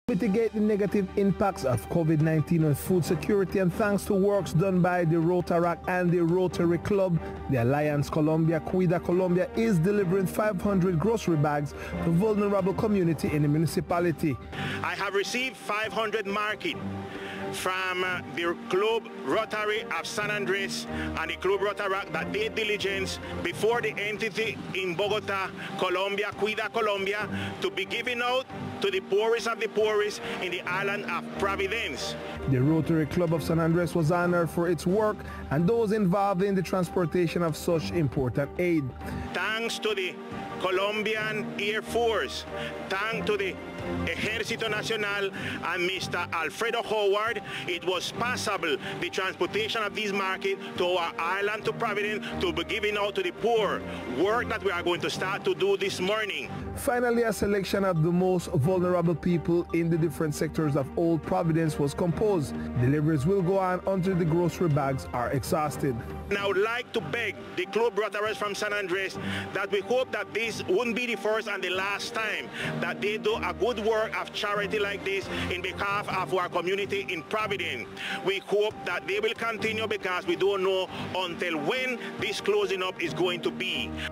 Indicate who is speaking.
Speaker 1: Mitigate the negative impacts of COVID-19 on food security, and thanks to works done by the Rotaract and the Rotary Club, the Alliance Colombia, Cuida Colombia is delivering 500 grocery bags to vulnerable community in the municipality.
Speaker 2: I have received 500 market from the Club Rotary of San Andres and the Club Rotaract that did diligence before the entity in Bogota, Colombia, Cuida Colombia, to be given out to the poorest of the poorest in the island of Providence.
Speaker 1: The Rotary Club of San Andres was honored for its work and those involved in the transportation of such important aid.
Speaker 2: Thanks to the Colombian Air Force, thanks to the Ejército Nacional and Mr. Alfredo Howard, it was possible the transportation of these markets to our island, to Providence, to be given out to the poor, work that we are going to start to do this morning.
Speaker 1: Finally, a selection of the most vulnerable people in the different sectors of Old Providence was composed. Deliveries will go on until the grocery bags are exhausted.
Speaker 2: And I would like to beg the Club Rotaries from San Andres that we hope that this wouldn't be the first and the last time that they do a good work of charity like this in behalf of our community in Providence. We hope that they will continue because we don't know until when this closing up is going to be.